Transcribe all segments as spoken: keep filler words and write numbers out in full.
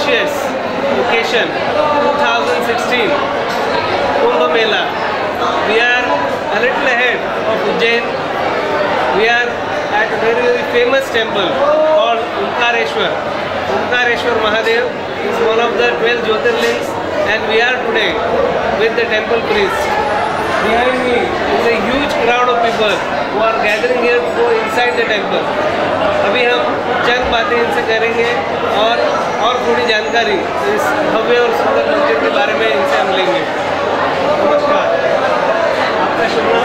auspicious occasion twenty sixteen Kumbh Mela. We are a little ahead of Ujjain. We are at a very, very famous temple called Omkareshwar. Omkareshwar Mahadev is one of the twelve Jyotirlings, and we are today with the temple priest. Behind me is a huge crowd of people who are gathering here to go inside the temple. अभी हम चंद बातें इनसे करेंगे और और थोड़ी जानकारी इस भव्य और सुंदर मंदिर के बारे में इनसे हम लेंगे। नमस्कार, आपका शुभ नाम?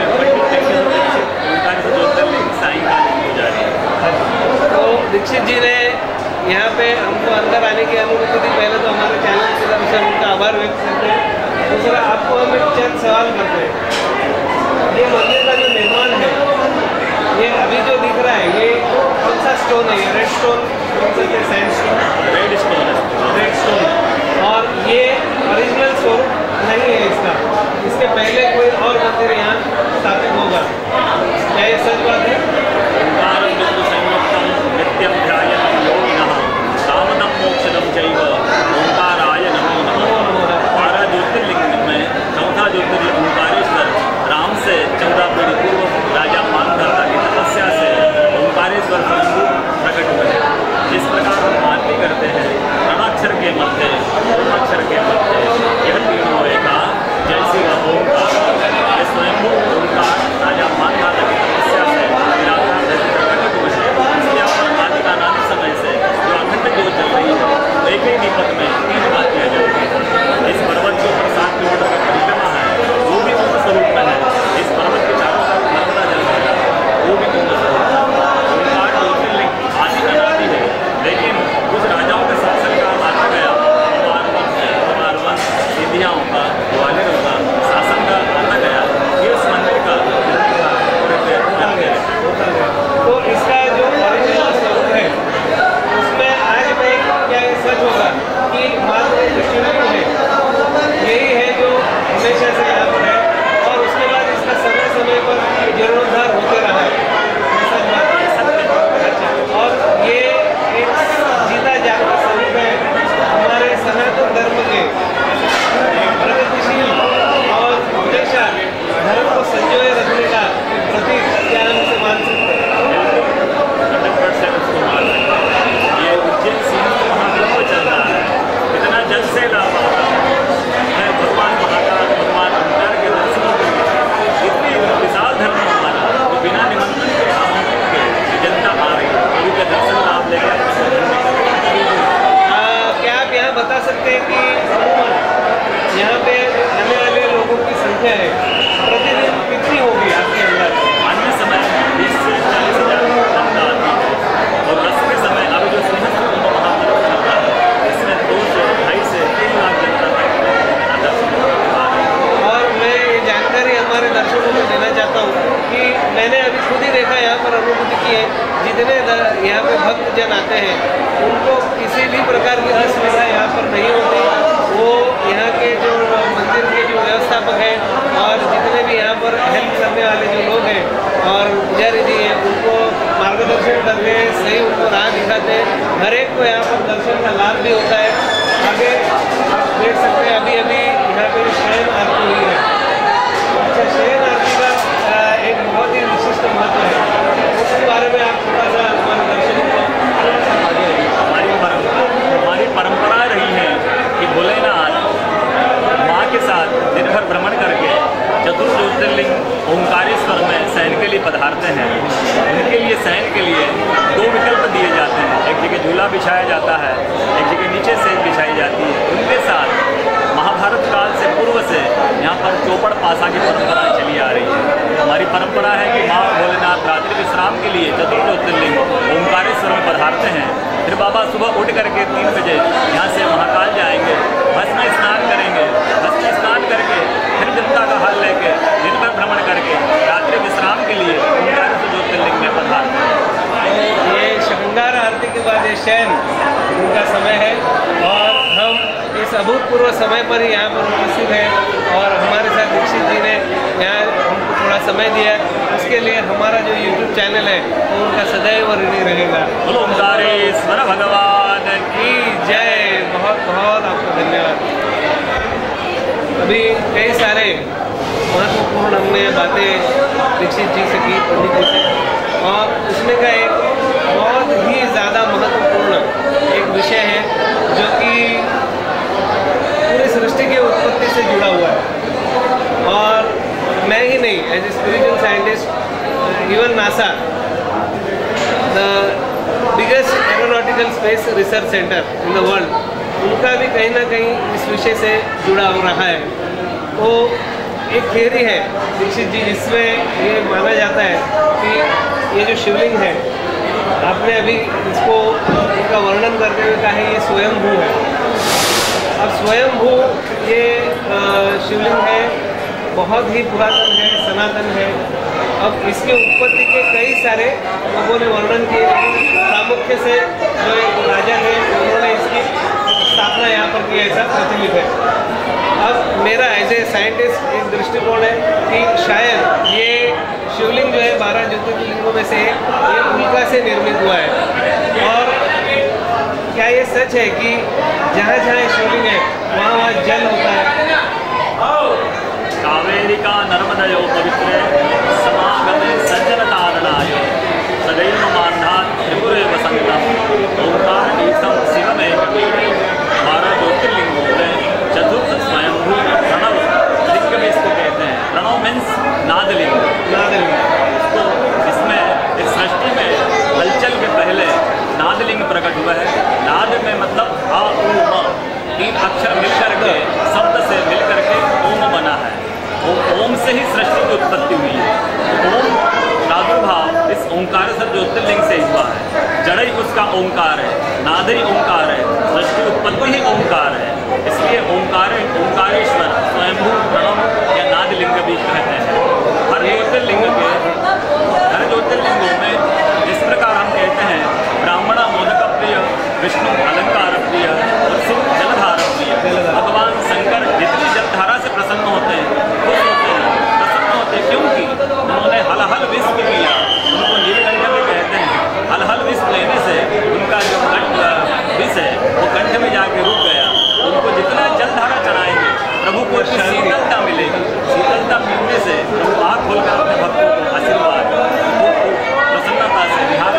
तो दीक्षित जी ने यहाँ पे हमको अंदर आने की अनुमति दी। पहले तो हमारे चैनल की तरफ से उनका आभार व्यक्त करते हैं। दूसरा, आपको हम एक चंद सवाल करते हैं। ये मंदिर का जो निर्माण है, ये अभी जो दिख रहा है, ये कौन सा स्टोन है? ये red stone, sand stone, red stone red stone और ये ओरिजिनल स्वरूप नहीं है इसका। इसके पहले कोई और मंदिर यहाँ स्थापित होगा, क्या ये सच बात है? ओंकाराय नमो नमः। बारह ज्योतिर्लिंग में चौथा ज्योतिर्लिंग ओंकारेश्वर राम से चौदह पीढ़ी पूर्व राजा मानधाता की तपस्या से ओंकारेश्वर हिंदू प्रकट हुए। जिस प्रकार हम आरती करते हैं, प्रणाक्षर के मध्य ओमाक्षर के मध्य यह तीनों एका जय शिवा ओंकार, ये स्वयं ओंकार राजा मानधाता की तपस्या से निराकार प्रकट हुए हैं। इसके अलावा आदि का नाम समय से जो अखंड ज्योत जल रही है, एक ही दीपक में तीन बातियाँ जलती हैं। इस पर्वत के ऊपर सात किलोमीटर का परिक्रमा है, वो भी कुंभ स्वरूप में है। इस पर्वत के चारों तरफ नर्मदा जल रहा है, वो भी कुंभ स्वरूप है। ओंकार ज्योतिर्लिंग आदि अनादि है, लेकिन कुछ राजाओं के शासन का माना गया, कुमार वंश सिद्धियाओं का, ग्वालियरों का शासन का माना गया कि उस मंदिर का तो इसका जो ओरिजिनल स्वरूप है उसमें आज मैं क्या सच होगा कि मात्र शिवलिंग है, यही है जो हमेशा से यहाँ पर है और उसके बाद इसका समय समय पर जीर्णोद्धार होते रहा है। सच बात है, अच्छा। और ये एक जीता जागता स्वरूप है हमारे सनातन धर्म के प्रगतिशील और हमेशा धर्म को संजोए रखने का प्रतीक क्या हम से मान सकते हैं? ये उज्जैन सिंह महाकुंभ चल रहा है, इतना जल से लाभ आता है भगवान महाकाल भगवान ओंकार के दर्शनों के लिए। इतनी विशाल धर्म हमारा तो बिना निमंत्रण के आमंत्रण के जनता आ रही है, उनके दर्शन लाभ लेकर। क्या आप यहाँ बता सकते हैं कि यहाँ पे आने वाले लोगों की संख्या है प्रतिदिन कितनी होगी आपके अंदर? अन्य समय बीस से चालीस हजार जनता आती है और रस के समय अभी जो सिंहस्थ कुंभ महापर्व चल रहा है, इसमें दो से ढाई से तीन लाख जनता तक दर्शन। और मैं ये जानकारी हमारे दर्शकों को देना चाहता हूँ कि मैंने अभी खुद ही देखा, यहाँ पर अनुभूति की है, जितने यहाँ पे भक्तजन आते हैं उनको किसी भी प्रकार की असुविधा यहाँ पर नहीं होती। वो यहाँ के जो मंदिर के जो व्यवस्थापक हैं और जितने भी यहाँ पर हेल्प करने वाले जो लोग हैं और पुजारी जी हैं, उनको मार्गदर्शन करते हैं, सही उनको राह दिखाते हैं। हर एक को यहाँ पर दर्शन का लाभ भी होता है। आगे आप देख सकते हैं अभी अभी यहाँ पे शयन आरती हुई है। अच्छा, शयन आरती का एक बहुत ही विशिष्ट महत्व है, उसके बारे में आप थोड़ा सा हमारे दर्शकों को आगे। हमारी परंपरा हमारी परंपरा रही है कि भोलेनाथ माँ के साथ दिन भर भ्रमण करके चतुर्थ ज्योतिर्लिंग ओंकारेश्वर में शयन के लिए पधारते हैं। उनके लिए शयन के लिए दो विकल्प दिए जाते हैं, एक जगह झूला बिछाया जाता है, एक जगह नीचे सेज बिछाई जाती है। उनके साथ महाभारत काल से पूर्व से यहाँ पर चौपड़ पासा की परंपरा चली आ रही है। हमारी परंपरा है कि माँ भोलेनाथ रात्रि विश्राम के लिए चतुर्थ ज्योतिर्लिंग ओंकारेश्वर में पधारते हैं। फिर बाबा सुबह उठ करके तीन बजे यहाँ से महाकाल जाएंगे, भस्म स्नान करेंगे, भस्म स्नान करके फिर जनता का हाल लेके दिन भर भ्रमण करके रात्रि विश्राम के लिए ओंकारेश्वर ज्योतिर्लिंग में पधारते हैं। ये श्रृंगार आरती के बाद ये शयन उनका समय है और हम इस अभूतपूर्व समय पर ही यहाँ पर उपस्थित हैं और हमारे साथ दीक्षित जी ने यहाँ हमको थोड़ा समय दिया, उसके लिए हमारा जो यूट्यूब चैनल है वो उनका सदैव ऋणी रहेगा। ओंकारेश्वर भगवान की जय। अभी कई सारे महत्वपूर्ण हमने बातें दीक्षित जी से की, पंडित जी से, और उसमें का एक बहुत ही ज़्यादा महत्वपूर्ण एक विषय है जो कि पूरी सृष्टि की उत्पत्ति से जुड़ा हुआ है। और मैं ही नहीं, as a spiritual scientist, even NASA, the biggest aeronautical space research centre in the world, उनका भी कहीं ना कहीं इस विषय से जुड़ा हो रहा है। तो एक थियरी है दीक्षित जी, जिसमें ये माना जाता है कि ये जो शिवलिंग है, आपने अभी इसको इनका वर्णन करते हुए कहा है ये स्वयंभू है। अब स्वयंभू ये शिवलिंग है, बहुत ही पुरातन है, सनातन है। अब इसके उत्पत्ति के कई सारे लोगों ने वर्णन किए, प्रामुख्य से जो एक राजा है उन्होंने इसकी स्थापना यहाँ पर की, ऐसा प्रचलित है। अब मेरा एज ए साइंटिस्ट एक दृष्टिकोण है कि शायद ये शिवलिंग जो है बारह ज्योतिर्लिंगों में से ये उल्का से निर्मित हुआ है। और क्या ये सच है कि जहाँ जहाँ शिवलिंग है वहाँ वहाँ जल होता है? कावेरी का नर्मदयो पवित्र समागमे सज्जन तारणाय सदैव मान्धात त्रिपुरे वसंतम ओंकार ईसम शिवमेकवीरे बारह ज्योतिर्लिंगों में चतुर्थ स्वयंभू प्रणव लिंग भी इसको कहते हैं। प्रणव मीन्स नाद लिंग। नाद लिंग तो इसमें इस सृष्टि में हलचल के पहले नाद लिंग प्रकट हुआ है। नाद में मतलब आ उ म, तीन अक्षर मिलकर के शब्द से मिलकर के ओम बना है। ओम से ही सृष्टि की उत्पत्ति हुई है। ओम प्रादुर्भाव इस ओंकारेश्वर ज्योतिर्लिंग से हुआ है। जड़ ही उसका ओंकार है, नाद ही ओंकार है, सृष्टि उत्पत्ति ही ओंकार है। इसलिए ओंकार ओंकारेश्वर स्वयंभू प्रणव या नाद लिंग भी कहते हैं। हर ज्योतिर्लिंग के हर ज्योतिर्लिंगों में जिस प्रकार हम कहते हैं ब्राह्मणा मोदक प्रिय, विष्णु अलंकार प्रिय और शिव जलधार प्रिय। भगवान शंकर जितनी जलधारा से प्रसन्न होते हैं, खुश होते हैं, प्रसन्न होते हैं, क्योंकि उन्होंने हल हल विष लिया। उनको नीलकंठ भी कहते हैं। हल हल विष लेने से उनका जो कंठ विष है वो कंठ में जाके रुक गया। उनको जितना जलधारा चढ़ाएंगे प्रभु को शीतलता मिलेगी। शीतलता मिलने से प्रभु आँख खोलकर अपने भक्तों को आशीर्वाद प्रसन्नता से बिहार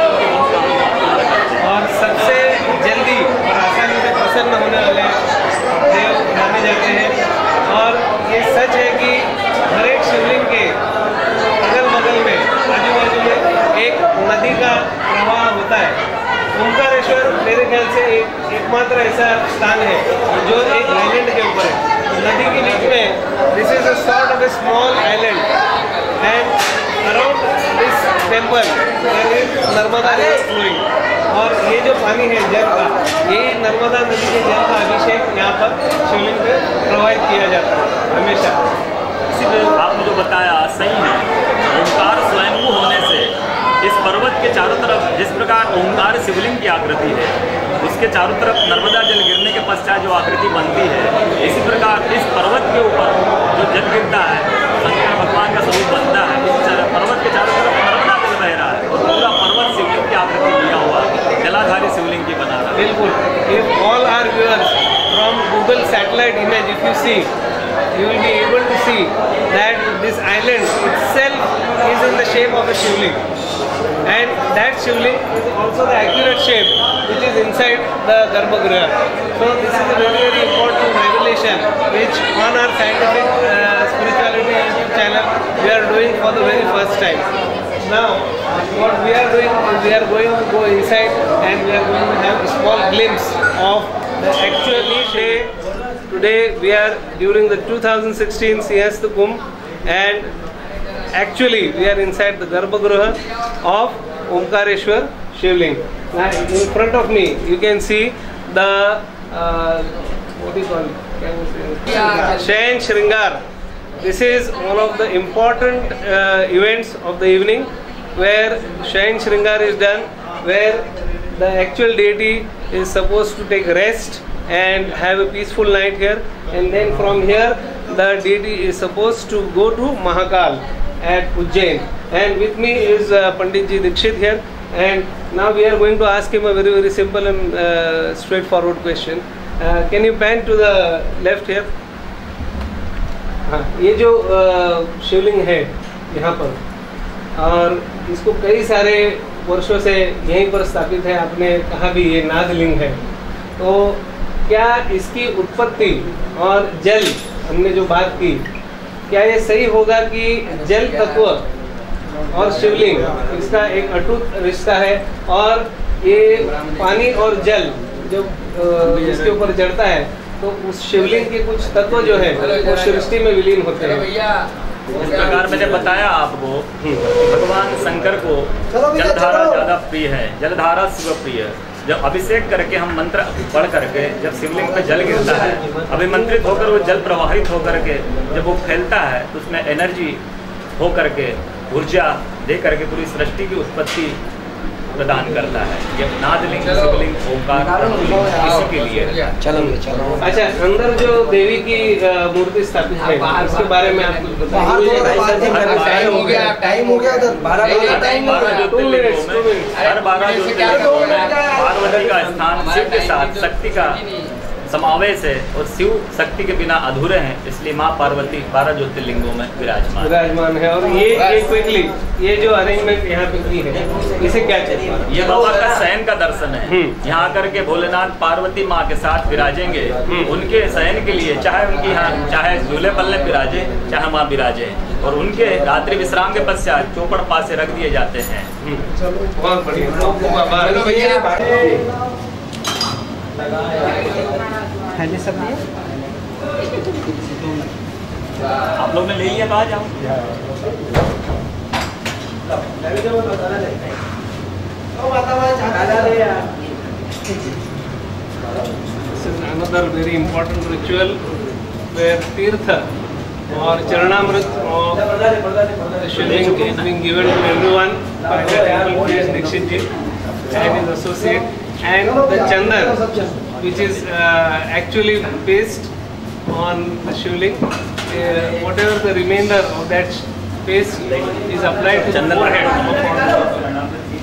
और सबसे जल्दी और आसानी से प्रसन्न होने वाले देव माने जाते हैं। और ये सच है कि हर एक शिवलिंग के अगल बगल में, आजू बाजू में एक नदी का प्रवाह होता है। ओंकारेश्वर मेरे ख्याल से एक एकमात्र ऐसा स्थान है जो एक आइलैंड के ऊपर है, नदी के बीच में। This is a sort of a small island and around this temple there is Narmada river flowing. और ये जो पानी है जल का, ये नर्मदा नदी के जल का अभिषेक यहाँ पर शिवलिंग पे प्रवाहित किया जाता है हमेशा। इसीलिए आपने जो बताया सही है। ओंकार स्वयंभू होने से इस पर्वत के चारों तरफ जिस प्रकार ओंकार शिवलिंग की आकृति है, उसके चारों तरफ नर्मदा जल गिरने के पश्चात जो आकृति बनती है, इसी प्रकार इस पर्वत के ऊपर जो जल गिरता है, शंकर भगवान का स्वरूप बनता है। इस पर्वत के चारों तरफ नर्मदा जल बह रहा है और पूरा पर्वत शिवलिंग की आकृति लिया हुआ जलाधारी शिवलिंग की बना रहा है। बिल्कुल। If all our viewers from Google satellite image, if you see, you will be able to see that this island itself is in the shape of a Shivling, and that Shivling is also the accurate shape which is inside the Garbha Griha. So this is a very very important revelation which on our scientific uh, spirituality YouTube channel we are doing for the very first time. Now what we are doing is we are going to go inside and we are going to have a small glimpse of the actual day. Today we are during the two thousand sixteen Sihastha Kumbh, and actually we are inside the Garbha Griha of Omkareshwar Jyotirling. Now in front of me you can see the uh, what do you call it? Can you say? Yeah. Shayan Shringar. This is one of the important uh, events of the evening where Shayan Shringar is done, where the actual deity is supposed to take rest and have a peaceful night here, and then from here the deity is supposed to go to Mahakal at Ujjain. And with me is uh, Pandit Ji Dikshit here, and now we are going to ask him a very very simple and uh, straightforward question. Uh, can you pan to the left here? हाँ, ये जो आ, शिवलिंग है यहाँ पर, और इसको कई सारे वर्षों से यहीं पर स्थापित है, आपने कहा भी ये नाद लिंग है, तो क्या इसकी उत्पत्ति और जल, हमने जो बात की, क्या ये सही होगा कि जल तत्व और शिवलिंग इसका एक अटूट रिश्ता है, और ये पानी और जल जब इसके ऊपर चढ़ता है तो उस शिवलिंग के कुछ तत्व जो है वो सृष्टि में विलीन होते हैं? इस प्रकार मैंने बताया आपको, भगवान शंकर को जलधारा ज्यादा प्रिय है, जलधारा शिव प्रिय। जब अभिषेक करके हम मंत्र पढ़ करके जब शिवलिंग पे जल गिरता है, अभिमंत्रित होकर वो जल प्रवाहित होकर के जब वो फैलता है तो उसमें एनर्जी हो करके, ऊर्जा दे करके पूरी सृष्टि की उत्पत्ति प्रदान करता है। ये नादलिंग, शिवलिंग, ओंकार इसी के लिए। चलो चलो। अच्छा, अंदर जो देवी की मूर्ति स्थापित है उसके बारे में आप कुछ बताइए। टाइम हो गया, टाइम हो गया, बारह ज्योतिर्लिंगों में, हर बारह ज्योतिर्लिंगों में पार्वती का स्थान शिव के साथ शक्ति का समावेश है, और शिव शक्ति के बिना अधूरे हैं, इसलिए माँ पार्वती बारह ज्योतिर्लिंगों में विराजमान विराजमान है। और ये ये क्विकली ये जो अरेंजमेंट यहाँ पे की है, इसे क्या कहते हैं? ये बाबा का शयन का दर्शन है। यहाँ आकर के भोलेनाथ पार्वती माँ के साथ विराजेंगे, उनके शयन के लिए चाहे उनकी यहाँ चाहे झूले पल्ले विराजे, चाहे माँ विराजे, और उनके रात्रि विश्राम के पश्चात चौपड़ पासे रख दिए जाते हैं। बहुत बढ़िया। है सब दिया? आप लोग ने ले लिया, कहा जाओ। This is another very important ritual where tirtha or charanamrit of the Shivling is being given to everyone by the temple priest Dikshit ji and his associate, and the chandan, which is uh, actually paste on the Shivling, uh, whatever the remainder of that paste is applied to the forehead of